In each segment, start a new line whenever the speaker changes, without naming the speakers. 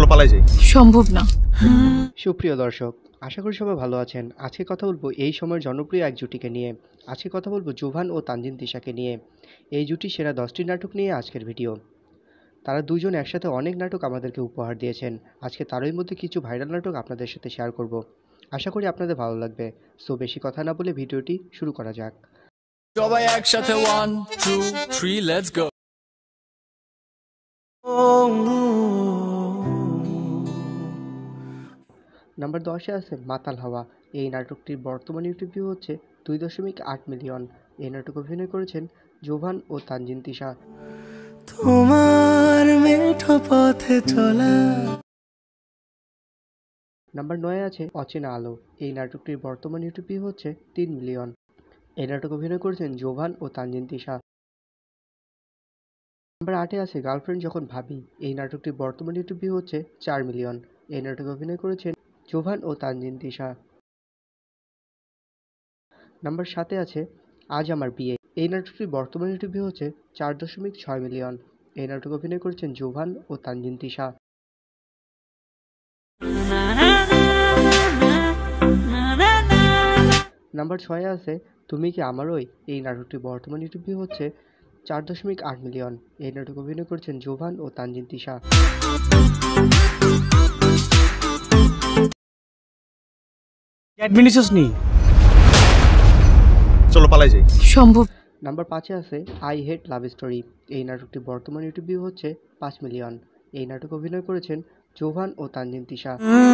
পালাই যাই।
সম্ভব না।
সুপ্রিয় দর্শক, আশা করি সবাই ভালো আছেন। আজকে কথা বলবো এই সময়ের জনপ্রিয় এক জুটিকে নিয়ে। আজকে কথা বলবো জোভান ও তানজিন তিশাকে নিয়ে। এই জুটির সেরা 10টি নাটক নিয়ে আজকের ভিডিও। তারা দুজন একসাথে অনেক নাটক আমাদেরকে উপহার দিয়েছেন। আজকে তারই মধ্যে কিছু ভাইরাল নাটক আপনাদের সাথে শেয়ার করব। আশা করি আপনাদের ভালো লাগবে। সো বেশি কথা না বলে ভিডিওটি শুরু করা যাক।
সবাই একসাথে 1 2 3 লেটস গো।
নাম্বার 10-এ আছে মাতাল হাওয়া। এই নাটকটির বর্তমান ইউটিউব ভিউ হচ্ছে 2.8 মিলিয়ন। এই নাটক অভিনয় করেছেন জোভান ও তানজিন তিশা।
তোমার মেঠো পথে চলা।
নাম্বার 9-এ আছে অচেনা আলো। এই নাটকটির বর্তমান ইউটিউব ভিউ হচ্ছে 3 মিলিয়ন। এই নাটক অভিনয় করেছেন জোভান ও তানজিন তিশা। নাম্বার 8-এ আছে গার্লফ্রেন্ড যখন ভাবি। এই নাটকটির বর্তমান ইউটিউব ভিউ হচ্ছে 4 মিলিয়ন। এই নাটক অভিনয় করেছেন জোভান ও তানজিন তিশা। নাম্বার 7-এ আছে আজ আমার বিয়ে। এই নাটকটির বর্তমান ইউটিউব ভিউ হচ্ছে 4.6 মিলিয়ন। এই নাটক অভিনয় করেছেন জোভান ও তানজিন তিশা। নাম্বার 6-এ আছে তুমি কি আমারই। এই নাটকটির বর্তমান ইউটিউব ভিউ হচ্ছে 4.8 মিলিয়ন। এই নাটক অভিনয় করেছেন জোভান ও তানজিন তিশা।
চলো পালাই যাই।
সম্ভব।
নাম্বার 5-এ আছে আই হেট লাভ স্টোরি। এই নাটকটির বর্তমান ইউটিউব ভিউ হচ্ছে 5 মিলিয়ন। এই নাটক অভিনয় করেছেন জোভান ও তানজিন তিশা।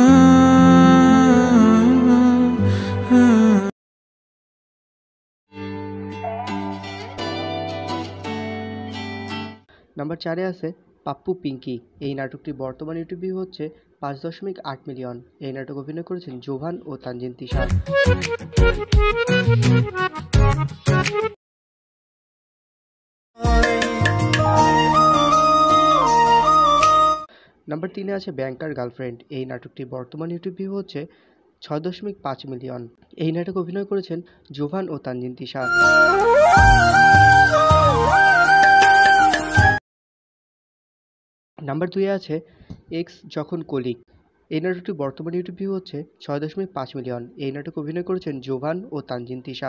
নাম্বার 4-এ আছে পাপ্পু পিঙ্কি। এই নাটকটির বর্তমান ইউটিউব ভিউ হচ্ছে 5.8 মিলিয়ন। এই নাটক অভিনয় করেছেন জোভান ও তানজিন তিশা। নাম্বার 3-এ আছে ব্যাংকার গার্লফ্রেন্ড। এই নাটকটির বর্তমান ইউটিউব ভিউ হচ্ছে 6.5 মিলিয়ন। এই নাটক অভিনয় করেছেন জোভান ও তানজিন তিশা। নাম্বার 2-এ আছে এক্স যখন কলিগ। এই নাটকটির বর্তমান ইউটিউব ভিউ হচ্ছে 6.5 মিলিয়ন। এই নাটক অভিনয় করেছেন জোভান ও তানজিন তিশা।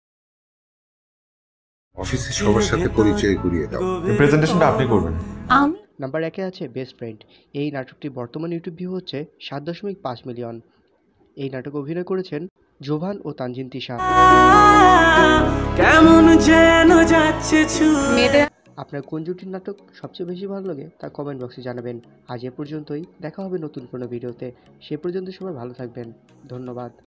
অফিসে সবার সাথে পরিচয় করিয়ে দাও।
প্রেজেন্টেশনটা আপনি করবেন।
আমি
নাম্বার 1-এ আছে বেস্ট ফ্রেন্ড। এই নাটকটির বর্তমান ইউটিউব ভিউ হচ্ছে 7.5 মিলিয়ন। এই নাটক অভিনয় করেছেন জোভান ও তানজিন তিশা।
কেমন যেন যাচ্ছে
মেয়েদের
আপনার কোন জুটির নাটক সবচেয়ে বেশি ভালো লাগে তা কমেন্ট বক্সে জানাবেন। আজ এ পর্যন্তই। দেখা হবে নতুন কোনো ভিডিওতে। সে পর্যন্ত সবাই ভালো থাকবেন। ধন্যবাদ।